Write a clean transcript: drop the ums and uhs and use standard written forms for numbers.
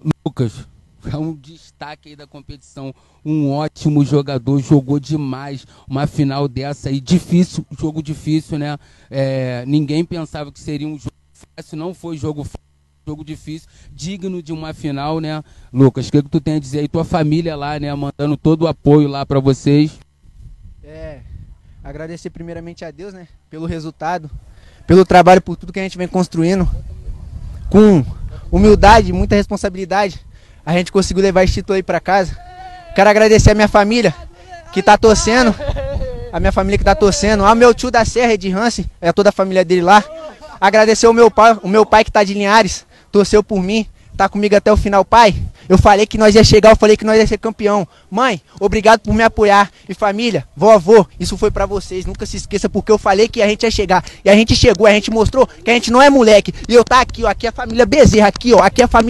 Lucas, é um destaque aí da competição, um ótimo jogador, jogou demais, uma final dessa aí, difícil, jogo difícil, né? Ninguém pensava que seria um jogo fácil, não foi jogo fácil, jogo difícil, digno de uma final, né? Lucas, o que tu tem a dizer aí, tua família lá, né, mandando todo o apoio lá pra vocês? Agradecer primeiramente a Deus, né, pelo resultado, pelo trabalho, por tudo que a gente vem construindo, com humildade, muita responsabilidade, a gente conseguiu levar esse título aí pra casa. Quero agradecer a minha família que tá torcendo, ao meu tio da Serra, Ed Hansen, toda a família dele lá. Agradecer o meu pai que tá de Linhares, torceu por mim, tá comigo até o final. Pai, eu falei que nós ia chegar, eu falei que nós ia ser campeão. Mãe, obrigado por me apoiar. E família, vovô, isso foi pra vocês, nunca se esqueça, porque eu falei que a gente ia chegar. E a gente chegou, a gente mostrou que a gente não é moleque. E eu tá aqui, ó, aqui é a família Bezerra, aqui ó, aqui é a família